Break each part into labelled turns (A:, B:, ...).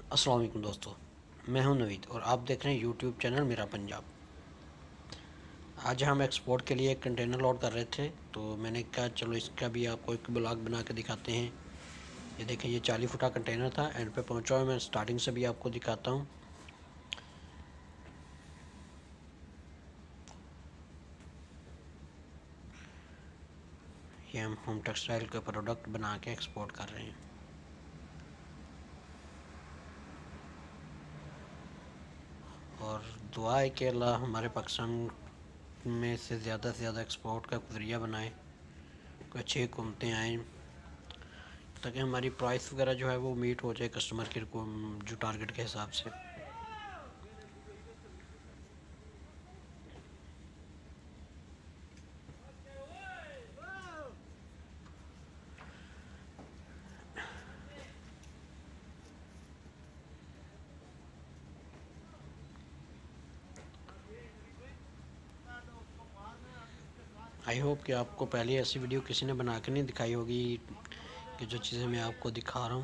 A: अस्सलाम वालेकुम दोस्तों, मैं हूं नवीद और आप देख रहे हैं यूट्यूब चैनल मेरा पंजाब। आज हम एक्सपोर्ट के लिए एक कंटेनर लोड कर रहे थे, तो मैंने कहा चलो इसका भी आपको एक ब्लॉग बना के दिखाते हैं। ये देखें, ये 40 फुटा कंटेनर था, एंड पे पहुंचा हुआ। मैं स्टार्टिंग से भी आपको दिखाता हूं। ये हम होम टेक्सटाइल के प्रोडक्ट बना के एक्सपोर्ट कर रहे हैं। और दुआ है कि अल्लाह हमारे पाकिस्तान में से ज़्यादा एक्सपोर्ट का ज़रिया बनाए, कोई अच्छी हुकूमतें आएँ ताकि हमारी प्राइस वगैरह जो है वो मीट हो जाए कस्टमर के जो टारगेट के हिसाब से। आई होप कि आपको पहले ऐसी वीडियो किसी ने बना के नहीं दिखाई होगी कि जो चीज़ें मैं आपको दिखा रहा हूँ।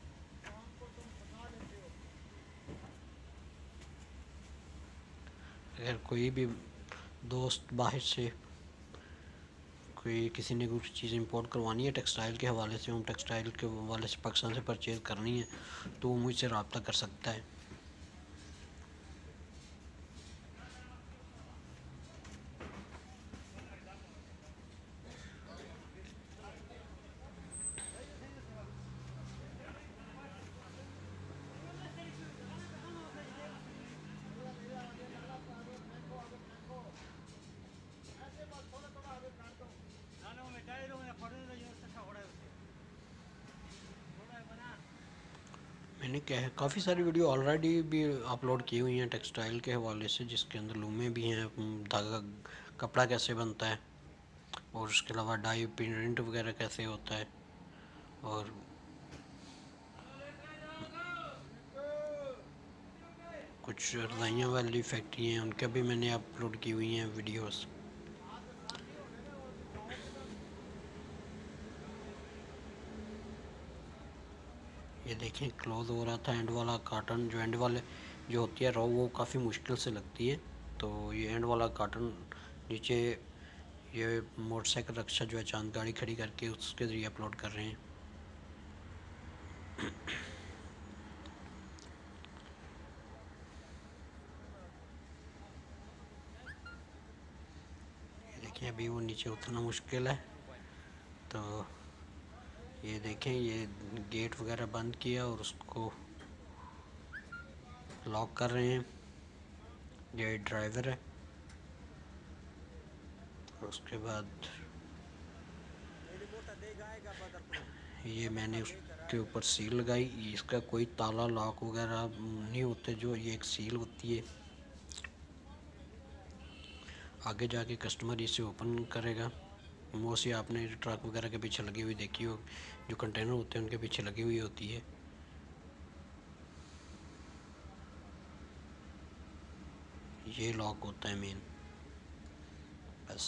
A: अगर कोई भी दोस्त बाहर से कोई किसी ने कुछ चीज़ इंपोर्ट करवानी है टेक्सटाइल के हवाले से, हम टेक्सटाइल के हवाले से पाकिस्तान से परचेज़ करनी है, तो वो मुझसे रब्ता कर सकता है। मैंने क्या है, काफ़ी सारी वीडियो ऑलरेडी भी अपलोड की हुई हैं टेक्सटाइल के हवाले से, जिसके अंदर लूमें भी हैं, धागा कपड़ा कैसे बनता है, और उसके अलावा डाई प्रिंट वगैरह कैसे होता है, और कुछ रजाइयाँ वाली फैक्ट्री हैं उनके भी मैंने अपलोड की हुई हैं वीडियोस। ये देखें, क्लोज हो रहा था। एंड वाला काटन, जो एंड वाले जो होती है रो, वो काफ़ी मुश्किल से लगती है, तो ये एंड वाला काटन नीचे ये मोटरसाइकिल रक्षा जो है चांद गाड़ी खड़ी करके उसके ज़रिए अपलोड कर रहे हैं। ये देखें, अभी वो नीचे उतरना मुश्किल है, तो ये देखें, ये गेट वगैरह बंद किया और उसको लॉक कर रहे हैं। ये ड्राइवर है, और उसके बाद ये मैंने उसके ऊपर सील लगाई। इसका कोई ताला लॉक वगैरह नहीं होते, जो ये एक सील होती है। आगे जाके कस्टमर इसे ओपन करेगा। मोस्टली आपने ट्रक वगैरह के पीछे लगी हुई देखी हो, जो कंटेनर होते हैं उनके पीछे लगी हुई होती है। ये लॉक होता है मेन, बस।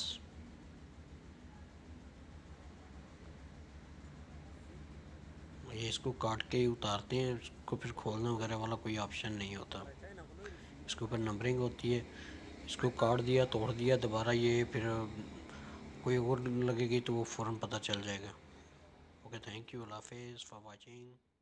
A: ये इसको काट के उतारते हैं, इसको फिर खोलने वगैरह वाला कोई ऑप्शन नहीं होता। इसके ऊपर नंबरिंग होती है। इसको काट दिया, तोड़ दिया, दोबारा ये फिर कोई और लगेगी तो वो फ़ौरन पता चल जाएगा। ओके, थैंक यू, अल्लाह हाफिज़ फॉर वाचिंग।